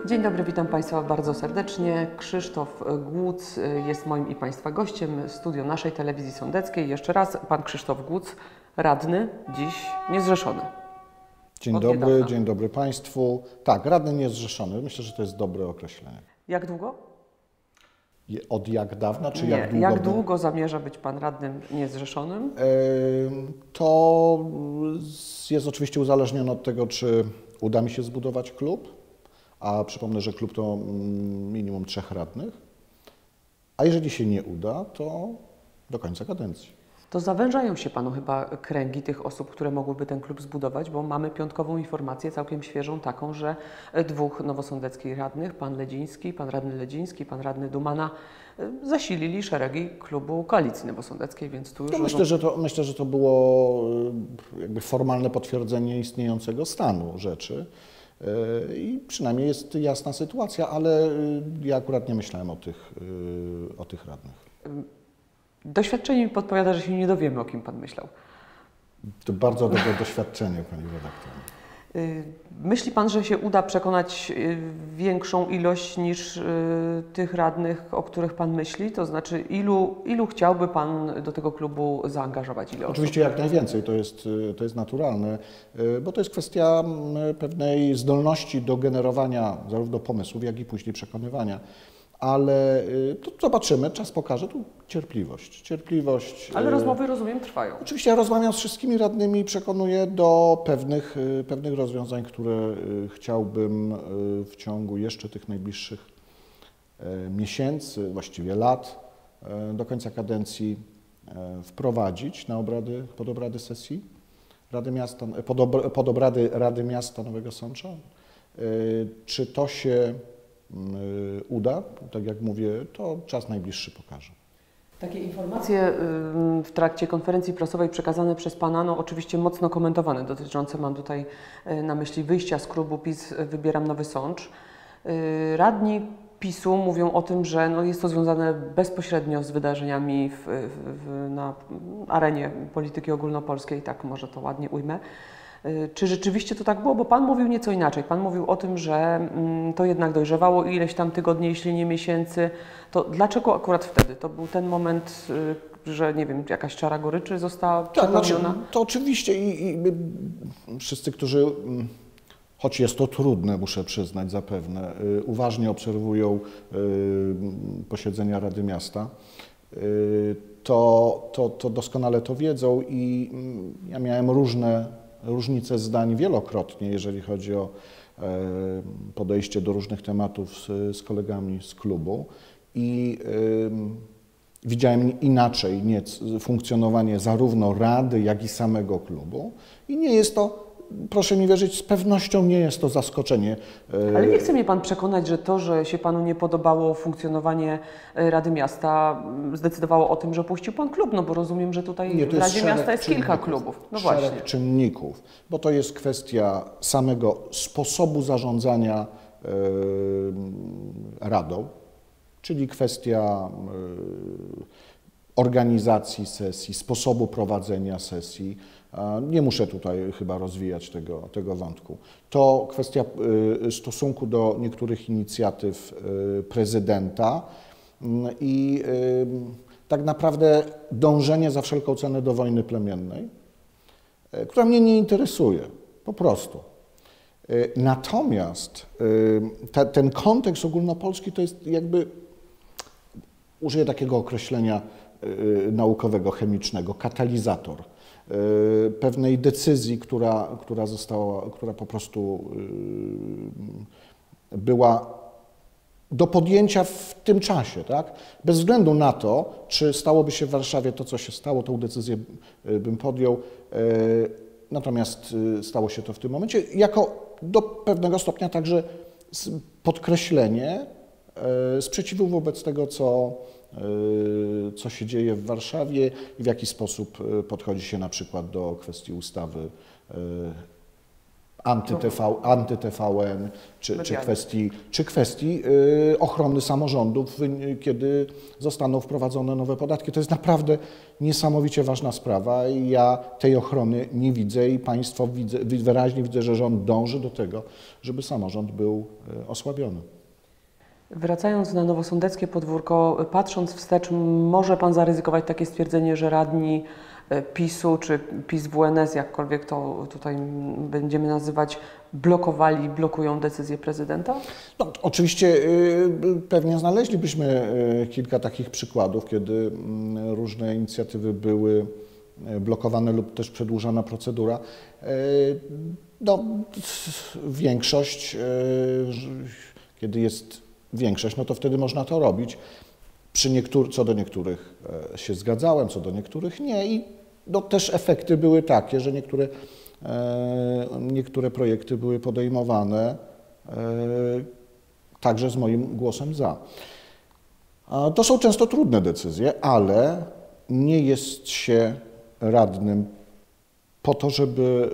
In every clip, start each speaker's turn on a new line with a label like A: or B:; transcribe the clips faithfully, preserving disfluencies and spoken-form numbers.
A: Dzień dobry, witam Państwa bardzo serdecznie. Krzysztof Głódz jest moim i Państwa gościem. Studio naszej telewizji sądeckiej. Jeszcze raz, Pan Krzysztof Głódz, radny, dziś niezrzeszony.
B: Dzień dobry, dzień dobry Państwu. Tak, radny niezrzeszony. Myślę, że to jest dobre określenie.
A: Jak długo?
B: Od jak dawna, czy
A: Nie,
B: jak długo?
A: Jak długo zamierza być Pan radnym niezrzeszonym?
B: To jest oczywiście uzależnione od tego, czy uda mi się zbudować klub, a przypomnę, że klub to minimum trzech radnych, a jeżeli się nie uda, to do końca kadencji.
A: To zawężają się Panu chyba kręgi tych osób, które mogłyby ten klub zbudować, bo mamy piątkową informację, całkiem świeżą, taką, że dwóch nowosądeckich radnych, pan Ledziński, pan radny Ledziński, pan radny Dumana, zasilili szeregi klubu Koalicji Nowosądeckiej, więc tu już...
B: No myślę, że to, myślę, że to było jakby formalne potwierdzenie istniejącego stanu rzeczy i przynajmniej jest jasna sytuacja, ale ja akurat nie myślałem o tych, o tych radnych.
A: Doświadczenie mi podpowiada, że się nie dowiemy, o kim Pan myślał.
B: To bardzo dobre doświadczenie, Pani redaktor.
A: Myśli Pan, że się uda przekonać większą ilość niż tych radnych, o których Pan myśli? To znaczy, ilu, ilu chciałby Pan do tego klubu zaangażować? Ile
B: Oczywiście
A: osób?
B: jak najwięcej, to jest, to jest naturalne, bo to jest kwestia pewnej zdolności do generowania zarówno pomysłów, jak i później przekonywania. Ale to zobaczymy, czas pokaże, tu cierpliwość. cierpliwość.
A: Ale rozmowy, rozumiem, trwają.
B: Oczywiście ja rozmawiam z wszystkimi radnymi i przekonuję do pewnych, pewnych rozwiązań, które chciałbym w ciągu jeszcze tych najbliższych miesięcy, właściwie lat, do końca kadencji wprowadzić na obrady, pod obrady sesji Rady Miasta, pod, ob, pod obrady Rady Miasta Nowego Sącza. Czy to się uda, tak jak mówię, to czas najbliższy pokaże.
A: Takie informacje w trakcie konferencji prasowej przekazane przez Pana, no oczywiście mocno komentowane, dotyczące, mam tutaj na myśli wyjścia z klubu PiS Wybieram Nowy Sącz. Radni PiSu mówią o tym, że no jest to związane bezpośrednio z wydarzeniami w, w, na arenie polityki ogólnopolskiej, tak może to ładnie ujmę. Czy rzeczywiście to tak było? Bo Pan mówił nieco inaczej. Pan mówił o tym, że to jednak dojrzewało ileś tam tygodni, jeśli nie miesięcy. To dlaczego akurat wtedy? To był ten moment, że nie wiem, jakaś czara goryczy została przepełniona?
B: Tak, znaczy, to oczywiście i, i wszyscy, którzy, choć jest to trudne, muszę przyznać zapewne, uważnie obserwują posiedzenia Rady Miasta, to, to, to doskonale to wiedzą i ja miałem różne różnice zdań wielokrotnie, jeżeli chodzi o podejście do różnych tematów z, z kolegami z klubu i y, widziałem inaczej nie, funkcjonowanie zarówno Rady, jak i samego klubu i nie jest to, proszę mi wierzyć, z pewnością nie jest to zaskoczenie.
A: Ale nie chce mnie Pan przekonać, że to, że się Panu nie podobało funkcjonowanie Rady Miasta, zdecydowało o tym, że opuścił Pan klub, no bo rozumiem, że tutaj
B: nie,
A: w Radzie Miasta jest kilka klubów. No
B: szereg
A: właśnie.
B: czynników, bo to jest kwestia samego sposobu zarządzania yy, Radą, czyli kwestia yy, organizacji sesji, sposobu prowadzenia sesji. Nie muszę tutaj chyba rozwijać tego, tego wątku. To kwestia stosunku do niektórych inicjatyw prezydenta i tak naprawdę dążenie za wszelką cenę do wojny plemiennej, która mnie nie interesuje, po prostu. Natomiast ta, ten kontekst ogólnopolski to jest jakby, użyję takiego określenia naukowego, chemicznego, katalizator pewnej decyzji, która, która została, która po prostu była do podjęcia w tym czasie, tak? Bez względu na to, czy stałoby się w Warszawie to, co się stało, tą decyzję bym podjął, natomiast stało się to w tym momencie, jako do pewnego stopnia także podkreślenie sprzeciwu wobec tego, co co się dzieje w Warszawie i w jaki sposób podchodzi się na przykład do kwestii ustawy anty-T V, anty-T V N, czy, czy kwestii, czy kwestii y, ochrony samorządów, y, kiedy zostaną wprowadzone nowe podatki. To jest naprawdę niesamowicie ważna sprawa i ja tej ochrony nie widzę i Państwo widzę, wyraźnie widzę, że rząd dąży do tego, żeby samorząd był y, osłabiony.
A: Wracając na nowosądeckie podwórko, patrząc wstecz, może Pan zaryzykować takie stwierdzenie, że radni PiSu czy PiS W N S, jakkolwiek to tutaj będziemy nazywać, blokowali, blokują decyzję prezydenta?
B: No, oczywiście y, pewnie znaleźlibyśmy y, kilka takich przykładów, kiedy y, różne inicjatywy były blokowane lub też przedłużana procedura. Y, no, większość, y, kiedy jest większość, no to wtedy można to robić. Przy niektórych, co do niektórych się zgadzałem, co do niektórych nie i no, też efekty były takie, że niektóre, e, niektóre projekty były podejmowane e, także z moim głosem za. A to są często trudne decyzje, ale nie jest się radnym po to, żeby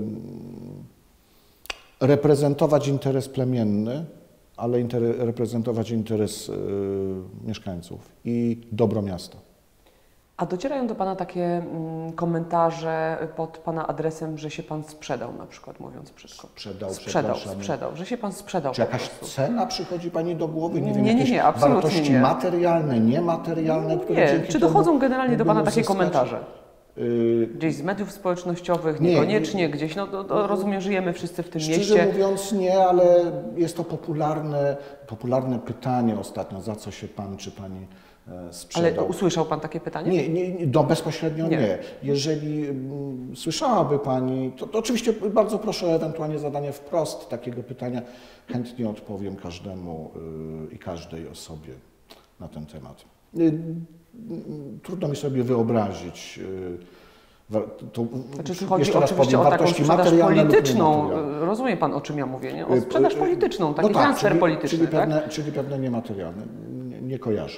B: e, reprezentować interes plemienny, ale inter, reprezentować interes y, mieszkańców i dobro miasta.
A: A docierają do Pana takie mm, komentarze pod Pana adresem, że się Pan sprzedał, na przykład, mówiąc brzydko.
B: Sprzedał,
A: sprzedał, sprzedał, że się Pan sprzedał.
B: Czy jakaś cena przychodzi Pani do głowy? Nie, wiem,
A: nie, nie, nie, absolutnie
B: wartości
A: nie.
B: materialne, niematerialne, które
A: nie.
B: dzięki
A: Czy dochodzą generalnie do Pana takie
B: uzyskać?
A: komentarze? Gdzieś z mediów społecznościowych,
B: nie,
A: niekoniecznie gdzieś, no to, to rozumiem, żyjemy wszyscy w tym
B: Szczerze
A: mieście.
B: Szczerze mówiąc nie, ale jest to popularne, popularne pytanie ostatnio, za co się Pan czy Pani sprzedał.
A: Ale usłyszał Pan takie pytanie?
B: Nie, nie, nie do bezpośrednio nie.
A: nie.
B: Jeżeli mm, słyszałaby Pani, to, to oczywiście bardzo proszę o ewentualnie zadanie wprost takiego pytania. Chętnie odpowiem każdemu y, i każdej osobie na ten temat. Y, y, trudno mi sobie wyobrazić y, to,
A: znaczy, chodzi oczywiście o taką sprzedaż polityczną. Rozumie Pan, o czym ja mówię, nie? O sprzedaż polityczną, taki no tak, transfer
B: czyli,
A: polityczny.
B: Czyli,
A: tak?
B: pewne, czyli pewne niematerialne. Nie, nie kojarzę.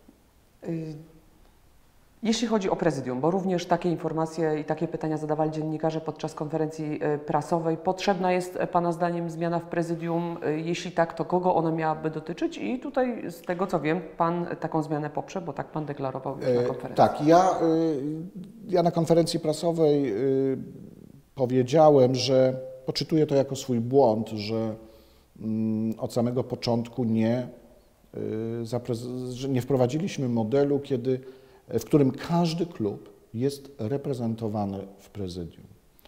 A: Jeśli chodzi o prezydium, bo również takie informacje i takie pytania zadawali dziennikarze podczas konferencji prasowej, potrzebna jest Pana zdaniem zmiana w prezydium? Jeśli tak, to kogo ona miałaby dotyczyć? I tutaj z tego co wiem, Pan taką zmianę poprze, bo tak Pan deklarował już na konferencji.
B: E, tak, ja, ja na konferencji prasowej powiedziałem, że poczytuję to jako swój błąd, że od samego początku nie, że nie wprowadziliśmy modelu, kiedy w którym każdy klub jest reprezentowany w prezydium.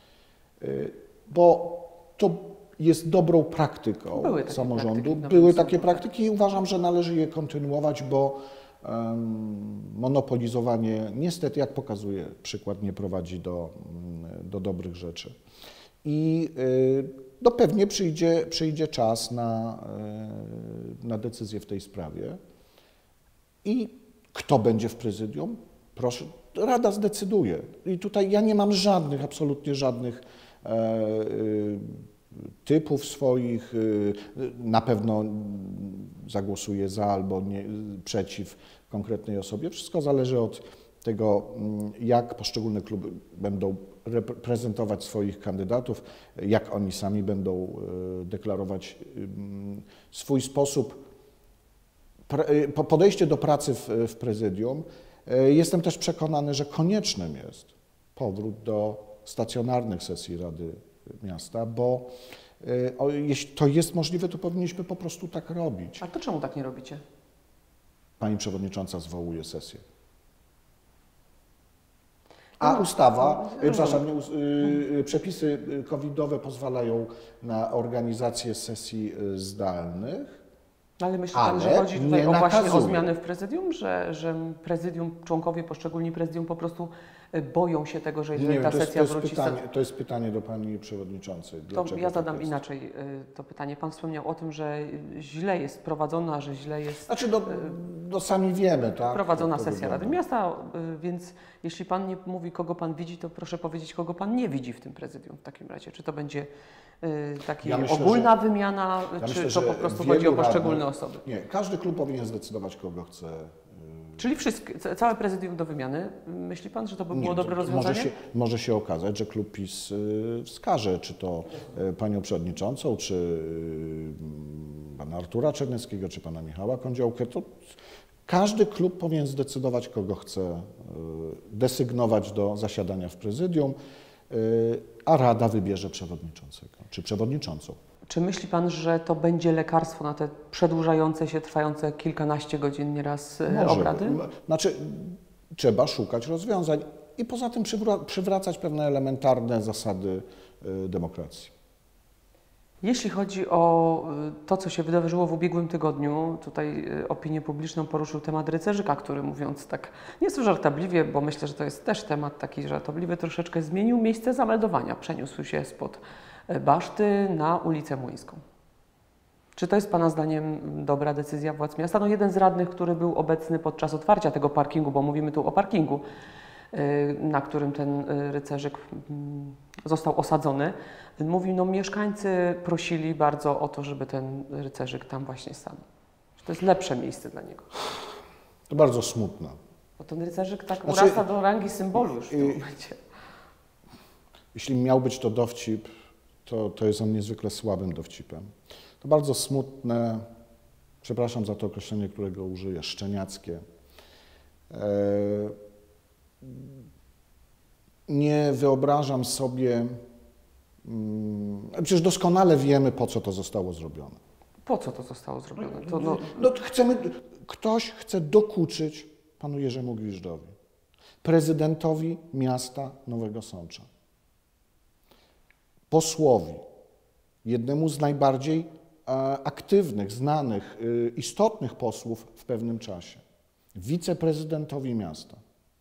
B: Bo to jest dobrą praktyką
A: Były
B: samorządu.
A: Praktyki
B: Były takie praktyki i uważam, że należy je kontynuować, bo um, monopolizowanie niestety, jak pokazuje przykład, nie prowadzi do, do dobrych rzeczy. I y, no pewnie przyjdzie, przyjdzie czas na, y, na decyzję w tej sprawie. I kto będzie w prezydium? Proszę, Rada zdecyduje. I tutaj ja nie mam żadnych, absolutnie żadnych e, e, typów swoich. E, na pewno zagłosuję za albo nie, przeciw konkretnej osobie. Wszystko zależy od tego, jak poszczególne kluby będą reprezentować swoich kandydatów, jak oni sami będą e, deklarować e, swój sposób, podejście do pracy w, w prezydium. Jestem też przekonany, że koniecznym jest powrót do stacjonarnych sesji Rady Miasta, bo o, jeśli to jest możliwe, to powinniśmy po prostu tak robić.
A: A to czemu tak nie robicie?
B: Pani przewodnicząca zwołuje sesję. A ustawa, no, przepraszam, nie, y, przepisy covidowe pozwalają na organizację sesji zdalnych.
A: Ale myśli Pan, że chodzi tutaj o właśnie o zmiany w prezydium, że, że prezydium, członkowie poszczególni prezydium po prostu boją się tego, że jeżeli ta
B: to jest,
A: sesja
B: to jest
A: wróci...
B: Pytanie, to jest pytanie do Pani Przewodniczącej.
A: To ja zadam tak inaczej to pytanie. Pan wspomniał o tym, że źle jest prowadzona, że źle jest...
B: Znaczy, no, no sami wiemy, tak?
A: Prowadzona sesja Rady Miasta, więc jeśli Pan nie mówi, kogo Pan widzi, to proszę powiedzieć, kogo Pan nie widzi w tym prezydium w takim razie. Czy to będzie taka ja ogólna że, wymiana, ja czy myślę, to po prostu chodzi o poszczególne
B: radnych,
A: osoby?
B: Nie, każdy klub powinien zdecydować, kogo chce
A: Czyli wszystkie, ca- całe prezydium do wymiany. Myśli pan, że to by było
B: Nie,
A: dobre
B: to
A: rozwiązanie?
B: Może się, może się okazać, że klub PiS y, wskaże, czy to y, panią przewodniczącą, czy y, pana Artura Czarneckiego, czy pana Michała Kądziołkę. To każdy klub powinien zdecydować, kogo chce y, desygnować do zasiadania w prezydium, y, a Rada wybierze przewodniczącego, czy przewodniczącą.
A: Czy myśli pan, że to będzie lekarstwo na te przedłużające się, trwające kilkanaście godzin nieraz e,
B: Może.
A: obrady?
B: Znaczy, trzeba szukać rozwiązań i poza tym przywra- przywracać pewne elementarne zasady y, demokracji.
A: Jeśli chodzi o y, to, co się wydarzyło w ubiegłym tygodniu, tutaj y, opinię publiczną poruszył temat rycerzyka, który, mówiąc tak nieco żartobliwie, bo myślę, że to jest też temat taki żartobliwy, troszeczkę zmienił miejsce zameldowania. Przeniósł się spod y, baszty na ulicę Młyńską. Czy to jest pana zdaniem dobra decyzja władz miasta? No jeden z radnych, który był obecny podczas otwarcia tego parkingu, bo mówimy tu o parkingu, y, na którym ten y, rycerzyk mm, został osadzony, mówił, no mieszkańcy prosili bardzo o to, żeby ten rycerzyk tam właśnie stanął. Że to jest lepsze miejsce dla niego.
B: To bardzo smutne.
A: Bo ten rycerzyk tak
B: Znaczy,
A: urasta do rangi symbolu już w tym
B: y,
A: momencie.
B: Jeśli miał być to dowcip, to, to jest on niezwykle słabym dowcipem. To bardzo smutne, przepraszam za to określenie, którego użyję, szczeniackie. E, nie wyobrażam sobie, mm, przecież doskonale wiemy, po co to zostało zrobione.
A: Po co to zostało zrobione? To, no,
B: No, chcemy, ktoś chce dokuczyć panu Jerzemu Gwiżdżowi, prezydentowi miasta Nowego Sącza, posłowi, jednemu z najbardziej e, aktywnych, znanych, e, istotnych posłów w pewnym czasie, wiceprezydentowi miasta.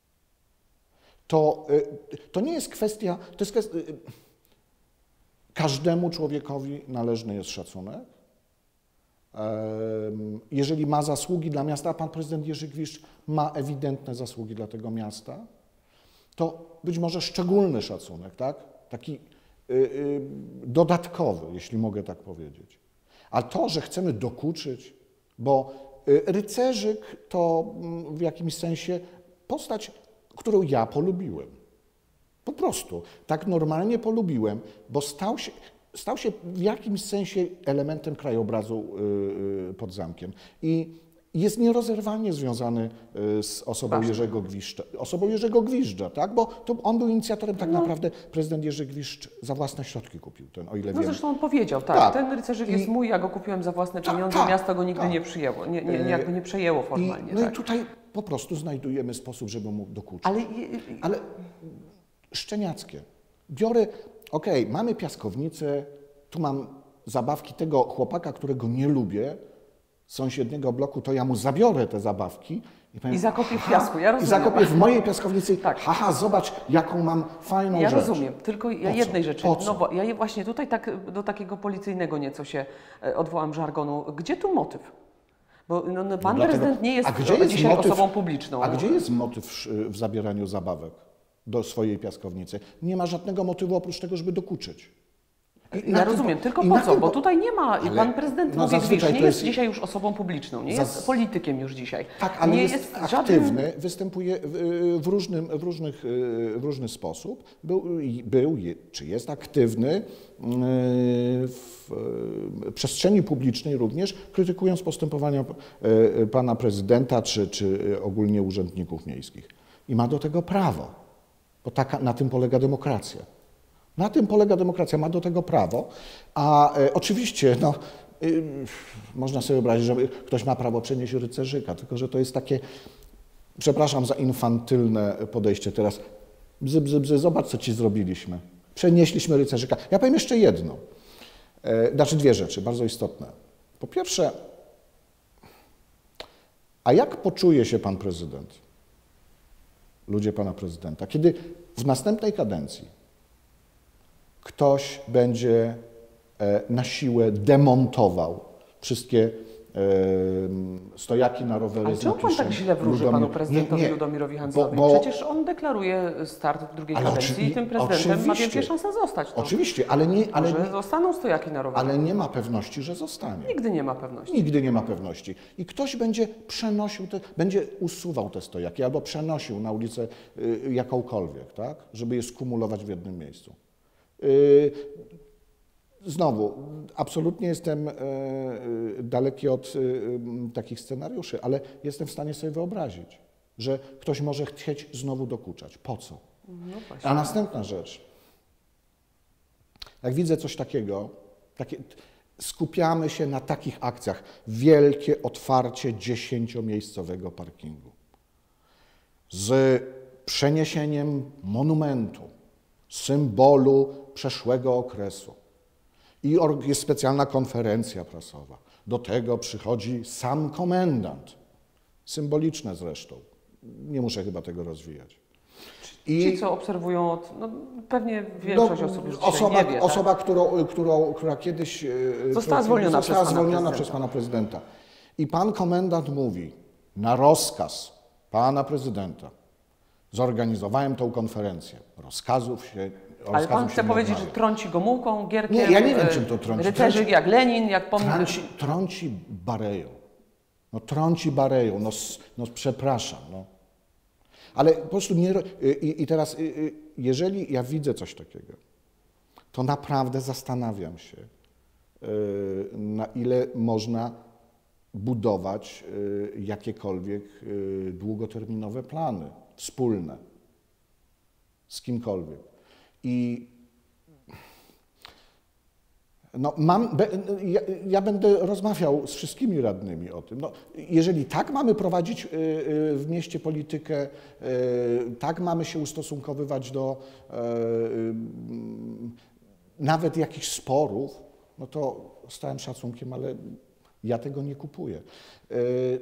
B: To, e, to nie jest kwestia, to jest kwestia, e, każdemu człowiekowi należny jest szacunek. Jeżeli ma zasługi dla miasta, a pan prezydent Jerzy Gwiżdż ma ewidentne zasługi dla tego miasta, to być może szczególny szacunek, tak? Taki y, y, dodatkowy, jeśli mogę tak powiedzieć. A to, że chcemy dokuczyć, bo y, rycerzyk to mm, w jakimś sensie postać, którą ja polubiłem. Po prostu. Tak normalnie polubiłem, bo stał się... Stał się w jakimś sensie elementem krajobrazu pod zamkiem i jest nierozerwalnie związany z osobą
A: Ważne.
B: Jerzego Gwiżdża, osobą Jerzego Gwiżdża, tak? Bo to on był inicjatorem, tak
A: No.
B: naprawdę prezydent Jerzy Gwiżdż za własne środki kupił ten, o ile
A: no
B: wiem.
A: zresztą on powiedział, tak,
B: Tak.
A: ten rycerzyk
B: I-
A: jest mój, ja go kupiłem za własne
B: Tak,
A: pieniądze,
B: tak,
A: miasto go nigdy
B: tak.
A: nie przyjęło, nie, nie, nie, jakby nie przejęło formalnie.
B: I, no
A: tak.
B: i tutaj po prostu znajdujemy sposób, żeby mu dokuczyć.
A: Ale i- i-
B: Ale szczeniackie. Biorę, okej, mamy piaskownicę, tu mam zabawki tego chłopaka, którego nie lubię, z sąsiedniego bloku, to ja mu zabiorę te zabawki i, powiem,
A: I zakopię w
B: "Haha",
A: piasku, ja
B: I
A: rozumiem.
B: zakopię w mojej piaskownicy,
A: Tak.
B: haha, zobacz, jaką mam fajną
A: Ja
B: rzecz.
A: rozumiem, tylko ja
B: Po co?
A: jednej rzeczy,
B: Po co?
A: no bo ja je- właśnie tutaj tak do takiego policyjnego nieco się e, odwołam żargonu. Gdzie tu motyw? Bo no, no, pan
B: Dlatego-
A: prezydent nie jest,
B: a gdzie jest
A: dzisiaj
B: motyw-
A: osobą publiczną.
B: A gdzie jest motyw w, w zabieraniu zabawek do swojej piaskownicy? Nie ma żadnego motywu oprócz tego, żeby dokuczyć. I na
A: Ja
B: tym
A: rozumiem,
B: po-
A: tylko
B: i
A: po
B: na
A: co?
B: tym
A: Bo
B: po-
A: tutaj nie ma,
B: Ale-
A: pan prezydent
B: no
A: Wojciech Gwiżdż
B: zazwyczaj
A: nie
B: to
A: jest
B: jest-
A: dzisiaj już osobą publiczną, nie
B: Zaz-
A: jest politykiem już dzisiaj.
B: Tak, ale
A: nie
B: jest,
A: żadnym-
B: aktywny, występuje w, w, różnym, w, różnych, w różny sposób. Był, i- był je- czy jest aktywny e, w e, przestrzeni publicznej również, krytykując postępowania e, pana prezydenta czy, czy ogólnie urzędników miejskich. I ma do tego prawo, bo taka, na tym polega demokracja. Na tym polega demokracja, ma do tego prawo, a e, oczywiście no, y, można sobie wyobrazić, że ktoś ma prawo przenieść rycerzyka, tylko że to jest takie, przepraszam za infantylne podejście teraz, bzy, bzy, bzy, zobacz co ci zrobiliśmy. Przenieśliśmy rycerzyka. Ja powiem jeszcze jedno, e, znaczy dwie rzeczy bardzo istotne. Po pierwsze, a jak poczuje się pan prezydent, ludzie pana prezydenta, kiedy w następnej kadencji ktoś będzie e, na siłę demontował wszystkie stojaki na rowery
A: Ale
B: z
A: czemu pan
B: napisem
A: tak źle wróży
B: Ludomir-
A: panu prezydentowi
B: Nie, nie,
A: Ludomirowi Hanzelowi?
B: bo- bo-
A: Przecież on deklaruje start w drugiej
B: Ale
A: kadencji
B: oczywi-
A: i tym prezydentem ma
B: oczywiście.
A: wielkie szanse zostać. To.
B: Oczywiście, ale nie, ale,
A: Może
B: nie,
A: zostaną stojaki na rowerach.
B: ale nie ma pewności, że zostanie.
A: Nigdy nie ma pewności.
B: Nigdy nie ma pewności. I ktoś będzie przenosił, te, będzie usuwał te stojaki albo przenosił na ulicę y, jakąkolwiek, tak? Żeby je skumulować w jednym miejscu. Y, Znowu, absolutnie jestem e, e, daleki od e, takich scenariuszy, ale jestem w stanie sobie wyobrazić, że ktoś może chcieć znowu dokuczać. Po co?
A: No właśnie.
B: A następna rzecz. Jak widzę coś takiego, takie, skupiamy się na takich akcjach. Wielkie otwarcie dziesięciomiejscowego parkingu z przeniesieniem monumentu, symbolu przeszłego okresu. I jest specjalna konferencja prasowa. Do tego przychodzi sam komendant. Symboliczne zresztą. Nie muszę chyba tego rozwijać. I
A: Ci, co obserwują, od, no, pewnie większość
B: no,
A: osób już dzisiaj
B: osoba,
A: nie wie, tak?
B: osoba którą, którą, która kiedyś e,
A: Została
B: która
A: zwolniona
B: została
A: przez pana
B: zwolniona
A: prezydenta.
B: przez pana prezydenta. I pan komendant mówi, na rozkaz pana prezydenta zorganizowałem tą konferencję. Rozkazów się
A: Ale pan chce
B: nie
A: powiedzieć, że
B: odmawia.
A: trąci Gomułką, Gierkiem,
B: Nie, ja nie wiem,
A: e,
B: czym to trąci.
A: rycerzy
B: Trąci-
A: jak Lenin, jak pomnik.
B: Trąci, trąci bareją. No trąci bareją, no, s- no przepraszam. No. Ale po prostu nie... ro- I, i teraz, y, y, jeżeli ja widzę coś takiego, to naprawdę zastanawiam się, y, na ile można budować y, jakiekolwiek y, długoterminowe plany wspólne z kimkolwiek. I no mam, be, ja, ja będę rozmawiał z wszystkimi radnymi o tym. No, jeżeli tak mamy prowadzić y, y, w mieście politykę, y, tak mamy się ustosunkowywać do y, y, nawet jakichś sporów, no to z całym szacunkiem, ale ja tego nie kupuję. Y,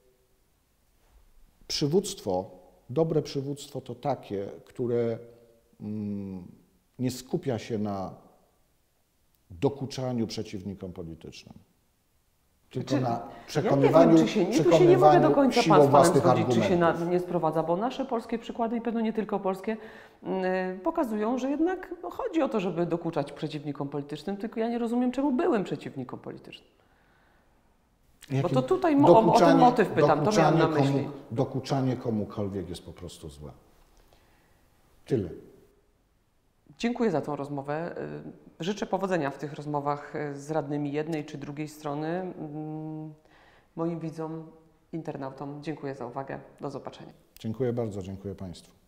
B: przywództwo, dobre przywództwo to takie, które mm, nie skupia się na dokuczaniu przeciwnikom politycznym, tylko
A: Czy-
B: na
A: Ja nie
B: przekonywaniu,
A: wiem, czy się, nie, tu się nie
B: przekonywaniu
A: mogę do końca
B: siłą
A: pan z panem
B: własnych
A: zgodzić, czy się na,
B: argumentów.
A: nie sprowadza, bo nasze polskie przykłady i pewno nie tylko polskie yy, pokazują, że jednak no, chodzi o to, żeby dokuczać przeciwnikom politycznym, tylko ja nie rozumiem, czemu byłym przeciwnikom politycznym. Bo to tutaj mo- o, o ten motyw pytam, to miałam na
B: dokuczanie
A: myśli.
B: Komu, dokuczanie komukolwiek jest po prostu złe. Tyle.
A: Dziękuję za tą rozmowę. Yy, Życzę powodzenia w tych rozmowach yy, z radnymi jednej czy drugiej strony. Yy, Moim widzom, internautom dziękuję za uwagę. Do zobaczenia.
B: Dziękuję bardzo, dziękuję Państwu.